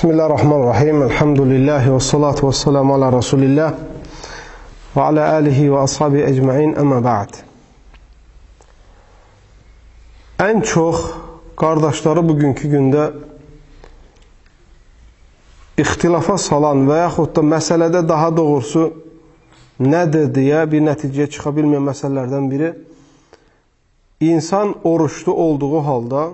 Bismillahirrahmanirrahim. Elhamdülillahi ve salatu ve selamu ala Resulillah ve ala alihi ve ashabi ecmain, amma ba'd. En çok kardeşleri bugünkü gündə ixtilafa salan və yaxud da məsələdə daha doğrusu nədir deyə bir nəticəyə çıxa bilməyən məsələlərdən biri, insan oruçlu olduğu halda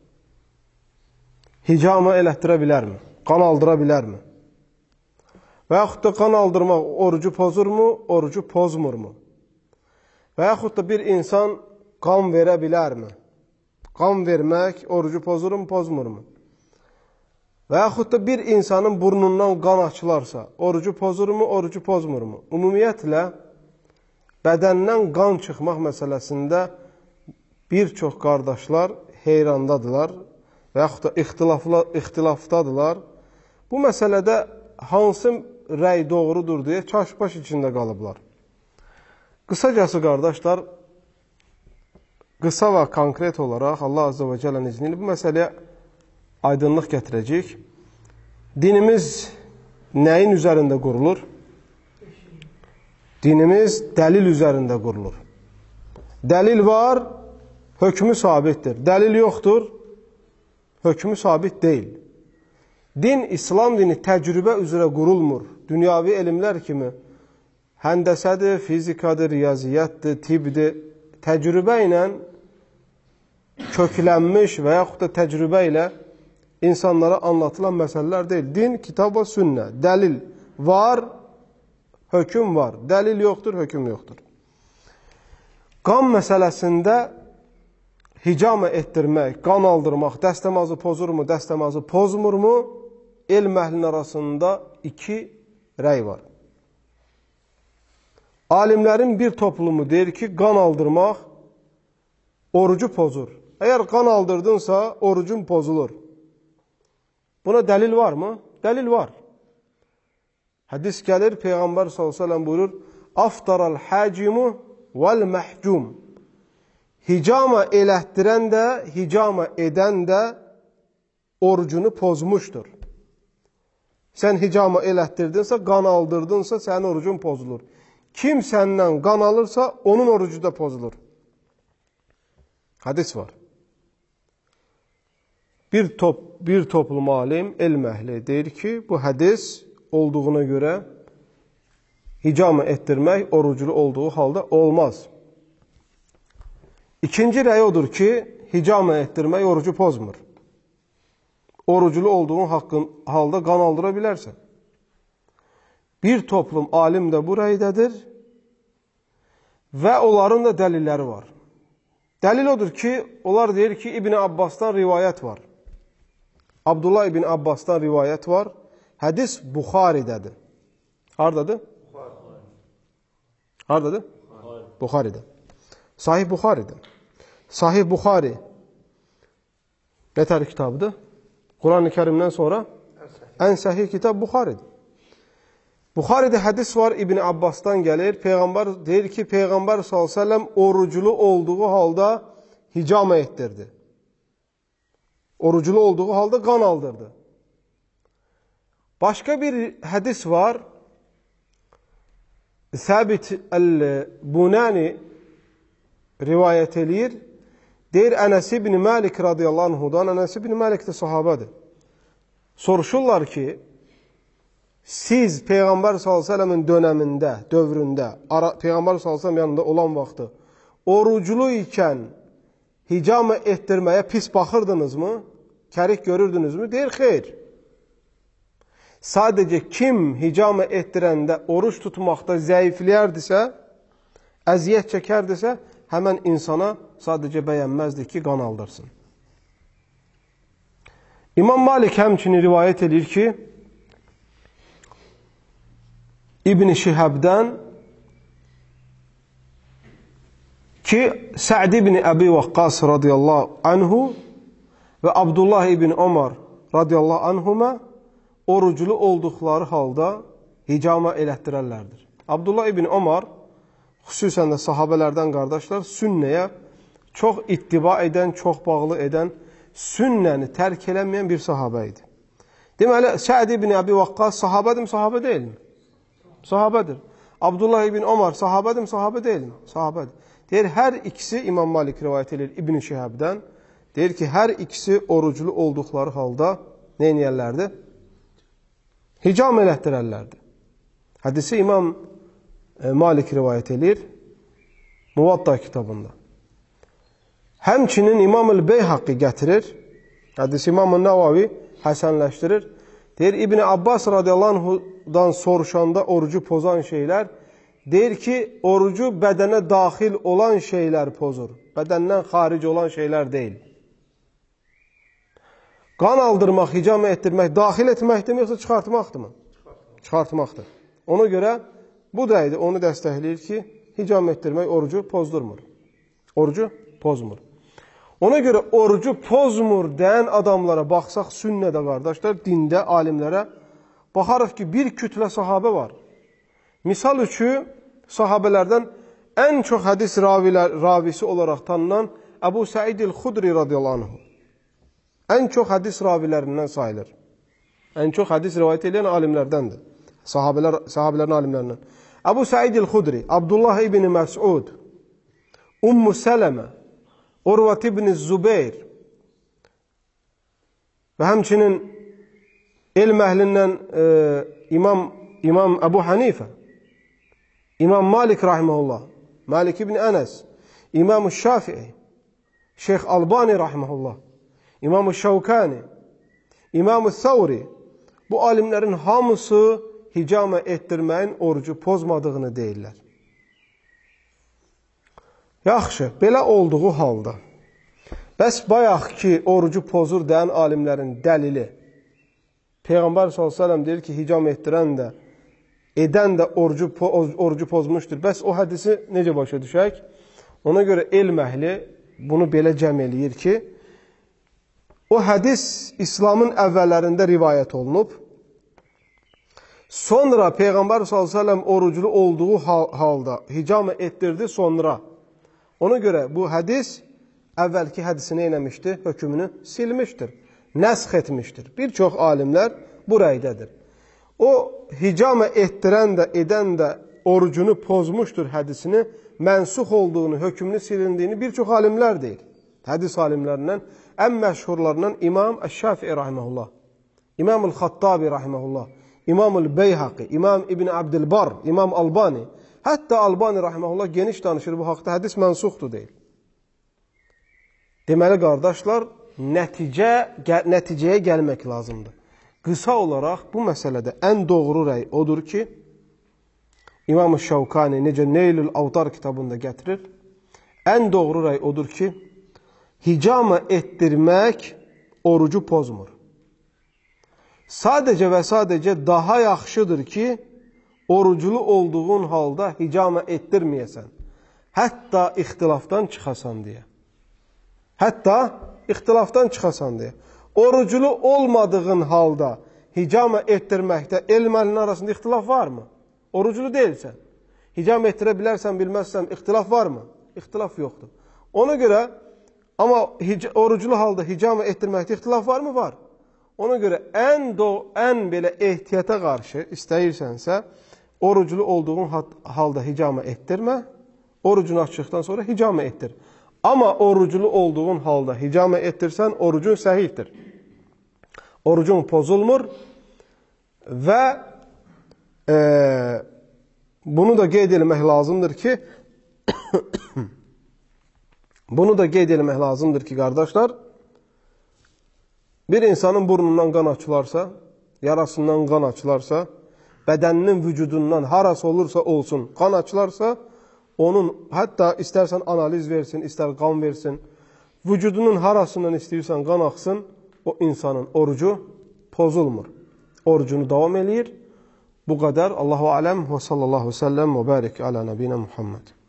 hicama elətdirə bilərmi? Qan aldıra bilərmi? Və yaxud da qan aldırmaq orucu pozurmu, orucu pozmurmu? Və yaxud da bir insan qan verə bilərmi? Qan vermək orucu pozurmu, pozmurmu? Və yaxud da bir insanın burnundan qan açılarsa, orucu pozurmu, orucu pozmurmu? Ümumiyyətlə, bədəndən qan çıxmaq məsələsində bir çox qardaşlar heyrandadılar və yaxud da ixtilafdadılar. Bu məsələdə hansı rəy doğrudur deyə çaşbaş içində qalıblar. Qısacası qardaşlar, qısa və konkret olaraq Allah Azze və Cəllənin izni ilə bu məsələyə aydınlıq gətirəcək. Dinimiz nəyin üzərində qurulur? Dinimiz dəlil üzərində qurulur. Dəlil var, hökmü sabitdir. Dəlil yoxdur, hökmü sabit deyil. Din, İslam dini təcrübə üzrə qurulmur. Dünyavi elmlər kimi həndəsədir, fizikadır, riyaziyyatdır, tibbdir. Təcrübə ilə köklənmiş və yaxud da təcrübə ilə insanlara anlatılan məsələlər deyil. Din, kitab və sünnə. Dəlil var, hökm var. Dəlil yoxdur, hökm yoxdur. Qan məsələsində hicama etdirmək, qan aldırmaq, dəstəmazı pozurmu, dəstəmazı pozmurmu? Elm əhlinin arasında iki rəy var. Alimlərin bir toplumu deyir ki, qan aldırmaq orucu pozur. Əgər qan aldırdınsa, orucun pozulur. Buna dəlil var mı? Dəlil var. Hədis gəlir, Peyğəmbər s.ə.v buyurur, aftaral həcimu vəl məhcum. Hicama elətdirən də, hicama edən də orucunu pozmuşdur. Sən hicama elətdirdinsə, qan aldırdınsa, sənin orucun pozulur. Kim səndən qan alırsa, onun orucu da pozulur. Hadis var. Bir toplum alim, elm əhli deyir ki, bu hədis olduğuna görə hicama etdirmək oruclu olduğu halda olmaz. İkinci rəy odur ki, hicama etdirmək orucu pozmur. Oruclu olduğun halda qan aldıra bilərsən. Bir toplum alim də bu rəydədir və onların da dəlilləri var. Dəlil odur ki, onlar deyir ki, İbn Abbasdan rivayət var. Abdullah İbn Abbasdan rivayət var. Hədis Buxaridədir. Haradadır? Haradadır? Buxaridə. Sahih Buxaridə. Sahih Buxari nə tər kitabıdır? Quran-ı Kərimdən sonra ən səhih kitab Buxaridir. Buxaridə hədis var, İbn Abbasdan gəlir. Peyğəmbər deyir ki, Peyğəmbər s.ə.v oruclu olduğu halda hicama etdirdi. Oruclu olduğu halda qan aldırdı. Başqa bir hədis var. Səbit el-Bunani rivayət eləyir. Deyir, Ənəs ibn Məlik radiyallahu anhudan, Ənəs ibn Məlik də sahabədir. Soruşurlar ki, siz Peyğəmbər s.ə.v-in dönəmində, dövründə, Peyğəmbər s.ə.v yanında olan vaxtı, oruclu ikən hicama etdirməyə pis baxırdınızmı? Kərik görürdünüzmü? Deyir, xeyr. Sadəcə kim hicama etdirəndə oruç tutmaqda zəifləyərdisə, əziyyət çəkərdisə, həmən insana sadəcə bəyənməzdir ki, qan aldırsın. İmam Malik həmçinin rivayət edir ki, İbn Şihabdən ki, Sə'd ibn Əbi Vaqqas radiyallahu anhu və Abdullah ibn Ömər radiyallahu anhuma oruclu olduqları halda hicama elətdirərlərdir. Abdullah ibn Ömər xüsusən də sahabələrdən qardaşlar, sünnəyə çox ittiba edən, çox bağlı edən, sünnəni tərk eləməyən bir sahabə idi. Deməli, Səd ibn Əbi Vaqqas sahabədir, sahabə deyilmi? Sahabədir. Abdullah ibn Omar sahabədir, sahabə deyilmi? Sahabədir. Deyir, hər ikisi, İmam Malik rivayət edir İbn Şihəbdən, deyir ki, hər ikisi oruclu olduqları halda nə edirlərdi? Hicam elətdirərlərdi. Hədisi İmam Malik rivayət edir Muvatta kitabında. Həmçinin İmam-ül Beyhaqi gətirir, hədisi İmam-ül Nəvavi həsənləşdirir. Deyir, İbn Abbas radiyallahu anhudan soruşanda orucu pozan şeylər, deyir ki, orucu bədənə daxil olan şeylər pozur. Bədəndən xaric olan şeylər deyil. Qan aldırmaq, hicam etdirmək, daxil etməkdir mi, yoxsa çıxartmaqdır mı? Çıxartmaqdır. Ona görə bu da idi, onu dəstəkləyir ki, hicam etdirmək orucu pozdurmur. Orucu pozmur. Ona görə orucu pozmur deyən adamlara baxsaq sünnədə qardaşlar, dində, alimlərə baxarıq ki, bir kütlə sahabə var. Misal üçün, sahabələrdən ən çox hədis ravisi olaraq tanınan Əbu Səid el-Xudri radiyallahu anh. Ən çox hədis ravilərindən sayılır. Ən çox hədis rivayət edən alimlərdəndir. Sahabələrin alimlərindən. Əbu Səid el-Xudri, Abdullah ibn Məs'ud, Ummu Sələmə, Urvat ibn Zübeyr və həmçinin elm əhlindən İmam Əbu Hanifə, İmam Malik rahiməhullah, Malik ibn Ənəs, İmam Şafii, Şeyx Albani rahiməhullah, İmam Şəvkani, İmam Thawri, bu alimlərin hamısı hicama etdirməyin orucu pozmadığını deyirlər. Yaxşı, belə olduğu halda, bəs bayaq ki, orucu pozur deyən alimlərin dəlili, Peyğəmbər s.ə.v deyir ki, hicam etdirən də, edən də orucu pozmuşdur. Bəs o hədisi necə başa düşək? Ona görə elm əhli bunu belə cəm eləyir ki, o hədis İslamın əvvəllərində rivayət olunub, sonra Peyğəmbər s.ə.v oruclu olduğu halda hicam etdirdi sonra. Ona görə bu hədis əvvəlki hədisini eləmişdir, hökmünü silmişdir, nəsx etmişdir. Bir çox alimlər bu rəydədir. O hicama etdirən də, edən də orucunu pozmuşdur hədisini, mənsux olduğunu, hökmünü silindiyini bir çox alimlər deyir. Hədis alimlərindən ən məşhurlarından İmam Əş-Şafii rahiməhullah, İmam Əl-Xattabi rahiməhullah, İmam Əl-Beyhaqi, İmam İbn Abdülbar, İmam Albani. Hətta Albani rahiməhullah geniş danışır bu haqda, hədis mənsuxdur deyil. Deməli, qardaşlar, nəticəyə gəlmək lazımdır. Qısa olaraq bu məsələdə ən doğru rəy odur ki, İmam-ı Şəvkani necə Neylül Avtar kitabında gətirir, ən doğru rəy odur ki, hicama etdirmək orucu pozmur. Sadəcə və sadəcə daha yaxşıdır ki, oruclu olduğun halda hicama etdirməyəsən. Hətta ixtilafdan çıxasan deyə. Hətta ixtilafdan çıxasan deyə. Oruclu olmadığın halda hicama etdirməkdə elm əhlinin arasında ixtilaf varmı? Oruclu deyilsən. Hicam etdirə bilərsən, bilməzsən, ixtilaf varmı? İxtilaf yoxdur. Ona görə, amma oruclu halda hicama etdirməkdə ixtilaf varmı? Var. Ona görə ən belə ehtiyata qarşı istəyirsənsə, oruclu olduğun halda hicama etdirmə, orucunu açdıqdan sonra hicama etdir. Amma oruclu olduğun halda hicama etdirsən, orucun səhihdir. Orucun pozulmur və bunu da qeyd etmək lazımdır ki, qardaşlar, bir insanın burnundan qan açılarsa, yarasından qan açılarsa, bədəninin vücudundan harası olursa olsun qan açılarsa, onun hətta istərsən analiz versin, istər qan versin, vücudunun harasından istəyirsən qan axsın, o insanın orucu pozulmur. Orucunu davam eləyir. Bu qədər. Allahu aləm və sallallahu səlləm və bərik alə nəbinə Muhammed.